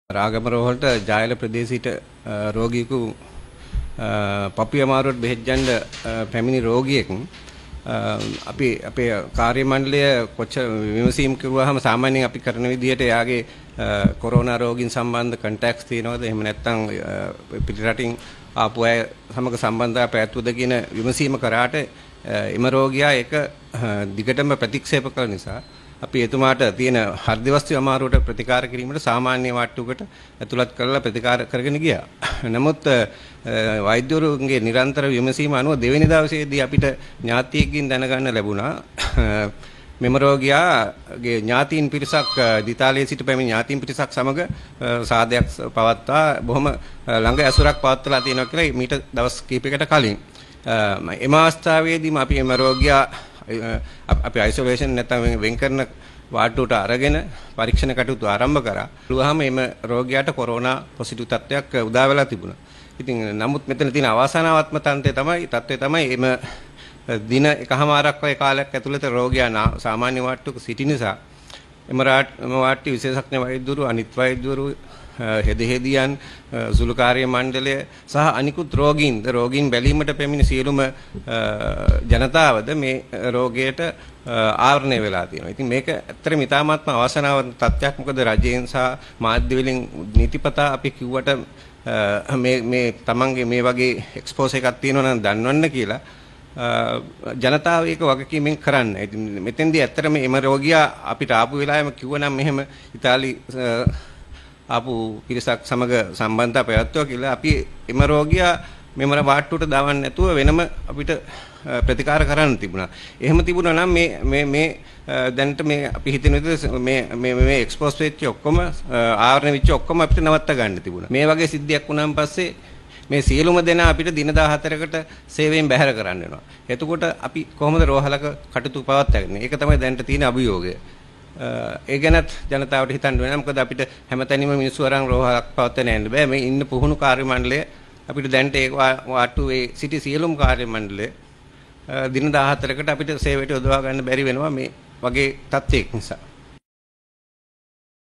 රාගමරෝහලට ජායල ප්‍රදේශීට රෝගියෙකු පපුව අමාරුවට බෙහෙත් ගන්න පැමිණි රෝගියෙක් අපි අපේ කාර්ය මණ්ඩලය කොච්චර විමසීම් කරුවාම සාමාන්‍යයෙන් අපි කරන විදිහට එයාගේ කොරෝනා රෝගීන් සම්බන්ධ කන්ටැක්ට්ස් තියෙනවද එහෙම නැත්නම් පිටරටින් ආපු අය සමග සම්බන්ධතාවය පැවැත්වුවද කියන විමසීම කරාට එම රෝගියා ඒක දිගටම ප්‍රතික්ෂේප කළ නිසා අපි එතුමාට තියෙන හෘද වස්තු අමාරුවට ප්‍රතිකාර කිරීමට සාමාන්‍ය වාට්ටුවකට ඇතුළත් කරලා ප්‍රතිකාර කරගෙන ගියා. නමුත් වෛද්‍යවරුන්ගේ නිරන්තර විමසීම අනුව දෙවෙනි දවසේදී අපිට ඥාතියෙක්ගෙන් දැනගන්න ලැබුණා මෙම රෝගියාගේ ඥාතීන් පිරිසක් දිතාලයේ සිට පැමිණි ඥාතීන් පිරිසක් සමග සාදයක් පවත්වා බොහොම ළඟ ඇසුරක් පවත්වලා තියෙනවා කියලා මීට දවස් කිහිපයකට කලින් එම අවස්ථාවේදීම අපි එම රෝගියා අපි අයිසොලේෂන් නැත්නම් වෙන් කරන වාට්ටුවට අරගෙන පරීක්ෂණ කටයුතු ආරම්භ කරා. ඊළඟම එම රෝගියාට කොරෝනා පොසිටිව් තත්ත්වයක් උදා වෙලා තිබුණා. ඉතින් නමුත් මෙතන තියෙන අවසානාත්මක තත්ත්වය තමයි එම දින එකමාරක් වගේ කාලයක් ඇතුළත රෝගියා සාමාන්‍ය වාට්ටුවක සිටි නිසා එම වාට්ටු විශේෂඥ වෛද්‍යවරු අනිත් වෛද්‍යවරු හෙදෙහෙදියන් සුළු කාර්ය මණ්ඩලය සහ අනිකුත් රෝගීන් බැලීමට පැමිණි සියලුම ජනතාවද මේ රෝගයට ආවරණය වෙලා තියෙනවා. ඉතින් මේක ඇත්තටම ඉතාමත්ම අවසනාවන්ත තත්ත්වයක්. මොකද රජයෙන් සහ මාධ්‍ය වලින් නීතිපතා අපි කිව්වට මේ තමන්ගේ මේ වගේ එක්ස්පෝස් එකක් තියෙනවා නම් දන්නවන්න කියලා ජනතාව ඒක වගකීමෙන් කරන්න. ඉතින් මෙතෙන්දී ඇත්තටම එම රෝගියා අපිට ආපු වෙලාවෙම කිව්වනම් මෙහෙම ඉතාලි ආපු පිරිසක් සමග සම්බන්ධතාව පැවැත්වුවා කියලා අපි එම රෝගියා මෙම වාට්ටුවට දාවන්න නැතුව වෙනම අපිට ප්‍රතිකාර කරන්න තිබුණා. එහෙම තිබුණා නම් මේ දැනට මේ අපි හිතන විදිහට මේ එක්ස්පෝස් වෙච්ච ඔක්කොම ආවරණ වෙච්ච ඔක්කොම අපිට නවත්ත ගන්න තිබුණා. මේ වගේ සිද්ධියක් වුණාන් පස්සේ මේ සියලුම දෙනා අපිට දින 14කට සේවයෙන් බැහැර කරන්න වෙනවා. එතකොට අපි කොහොමද රෝහලක කටයුතු පවත්වාගෙන? ඒක තමයි දැනට තියෙන අභියෝගය. ඒ ගැනත් ජනතාවට හිතන්න වෙනවා. මොකද අපිට හැමතැනම මිනිස්සු අරන් රෝහලක් පවත්වාගෙන යන්න බෑ. මේ ඉන්න පුහුණු කාර්ය මණ්ඩලය අපිට දැනට ඒ වාට්ටුවේ සිටි සියලුම කාර්ය මණ්ඩලය දින 14කට අපිට සේවයට යොදවා ගන්න බැරි වෙනවා මේ වගේ තත්ත්වයක නිසා.